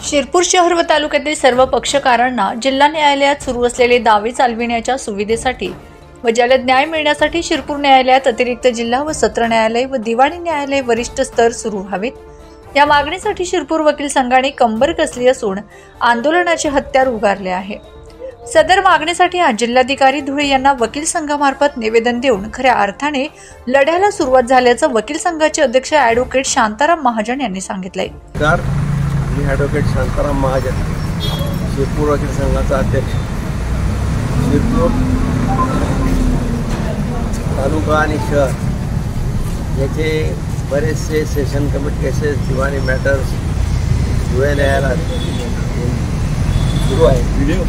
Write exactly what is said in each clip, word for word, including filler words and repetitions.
शिरपूर शहर व तालुक्यातील सर्व पक्षकारांना जिल्हा न्यायालयात सुरू असलेले दावे चालविण्याच्या सुविधेसाठी व जलद न्याय मिळण्यासाठी शिरपूर न्यायालयात अतिरिक्त जिल्हा व सत्र न्यायालय व दिवाणी न्यायालय वरिष्ठ स्तर सुरू व्हावेत या मागणीसाठी शिरपूर वकील संघाने कंबर कसली असून आंदोलनाचे हत्यार उगारले आहे। सदर मागणीसाठी आज जिल्हाधिकारी धुळे यांना वकील संघामार्फत निवेदन देऊन खऱ्या अर्थाने लढ्याला सुरुवात झाल्याचं वकील संघाचे अध्यक्ष ॲडव्होकेट शांताराम महाजन यांनी सांगितलंय। मी ॲडव्होकेट शांताराम महाजन, शिरपूर वकील संघाचा अध्यक्ष। शिरपूर तालुका आणि शहर याचे बरेचसे सेशन कमिटी केसेस, दिवाणी मॅटर्स धुळे न्यायालयात सुरू आहे। व्हिडिओ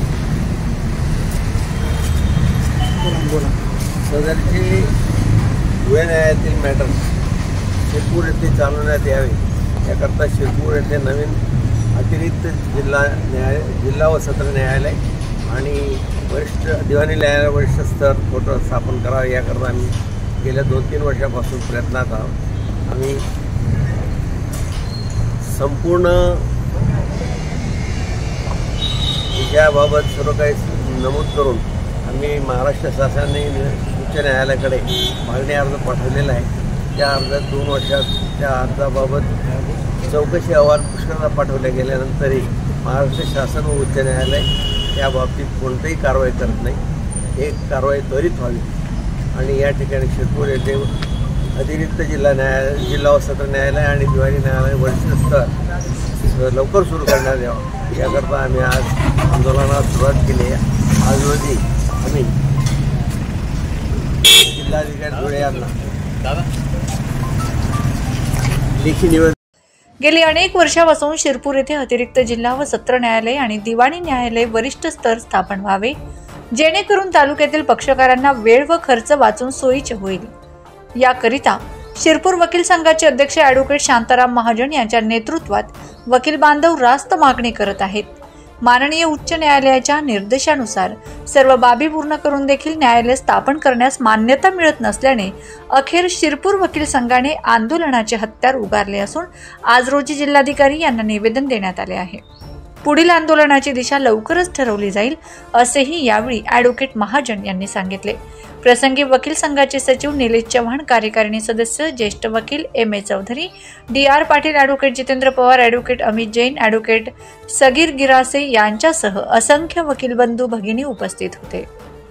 सदरची धुळे न्यायालयातील मॅटर्स शिरपूर येथे चालवण्यात यावे याकरता शिरपूर येथे नवीन अतिरिक्त जिल्हा न्याय जिल्हा व सत्र न्यायालय आणि वरिष्ठ दिवाणी न्यायालय वरिष्ठ स्तर कोर्ट स्थापन करावे याकरता आम्ही गेल्या दोन तीन वर्षापासून प्रयत्नात आहोत। आम्ही संपूर्ण विषयाबाबत सर्व काही नमूद करून आम्ही महाराष्ट्र शासनाने उच्च न्यायालयाकडे मागणी अर्ज पाठवलेला आहे। त्या अर्जात दोन वर्षात त्या अर्जाबाबत चौकशी अहवाल पुष्कळदा पाठवले गेल्यानंतरही महाराष्ट्र शासन व उच्च न्यायालय त्या बाबतीत कोणतीही कारवाई करत नाही। एक कारवाई त्वरित व्हावी आणि या ठिकाणी शिरपूर येथे अतिरिक्त जिल्हा न्यायालय जिल्हा व सत्र न्यायालय आणि दिवाणी न्यायालय वरिष्ठ स्तर लवकर सुरू करण्यात यावं याकरता आम्ही आज आंदोलनाला सुरुवात केली आहे। आज रोजी आम्ही जिल्हाधिकारी धुळे यांना लेखी निवेदन गेली अनेक वर्षापासून शिरपूर येथे अतिरिक्त जिल्हा व सत्र न्यायालय आणि दिवाणी न्यायालय वरिष्ठ स्तर स्थापन व्हावे जेणेकरून तालुक्यातील पक्षकारांना वेळ व खर्च वाचून सोयीचे होईल। याकरिता शिरपूर वकील संघाचे अध्यक्ष ॲडव्होकेट शांताराम महाजन यांच्या नेतृत्वात वकील बांधव रास्त मागणी करत आहेत। माननीय उच्च न्यायालयाच्या निर्देशानुसार सर्व बाबी पूर्ण करून देखील न्यायालय स्थापन करण्यास मान्यता मिळत नसल्याने अखेर शिरपूर वकील संघाने आंदोलनाचे हत्यार उगारले असून आज रोजी जिल्हाधिकारी यांना निवेदन देण्यात आले आहे। पुढील आंदोलनाची दिशा लवकरच ठरवली जाईल असेही यावेळी ॲडव्होकेट महाजन यांनी सांगितले। प्रसंगी वकील संघाचे सचिव निलेश चव्हाण, कार्यकारिणी सदस्य ज्येष्ठ वकील M A Chaudhari, D R Patil, advocate Jitendra Pawar, advocate Amit Jain, advocate Sagir Girase यांच्यासह असंख्य वकील बंधू भगिनी उपस्थित होते।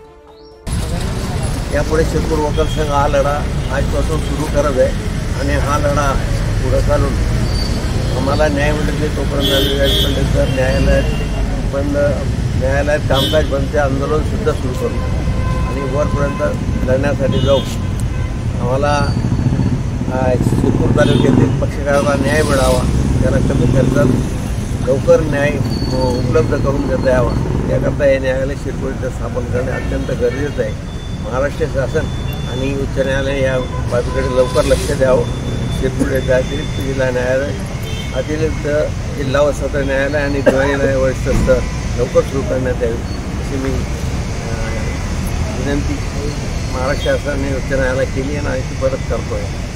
यापुढे शिरपूर वकील संघ हा लढा आजपासून सुरू करत आहे आणि हा लढा पुढे चालून आम्हाला न्याय मिळत नाही तोपर्यंत तर न्यायालयात बंद न्यायालयात कामकाज बंदचे आंदोलनसुद्धा सुरू करू आणि वरपर्यंत लढण्यासाठी जाऊ। आम्हाला शिरपूर तालुक्यातील पक्षकारांना न्याय मिळावा, त्याला कमी खर्चात लवकर न्याय उपलब्ध करून देता यावा याकरता हे न्यायालय शिरपूर इथं स्थापन करणे अत्यंत गरजेचं आहे। महाराष्ट्र शासन आणि उच्च न्यायालय या बाबीकडे लवकर लक्ष द्यावं। शिरपूर येथे अतिरिक्त जिल्हा न्यायालय, अतिरिक्त जिल्हा व सत्र न्यायालय आणि दिवाणी न्यायालय वरिष्ठ स्तर लवकर सुरू करण्यात यावी अशी मी विनंती महाराष्ट्र शासनाने उच्च न्यायालयाला केली आहे आणि ती परत करतो आहे।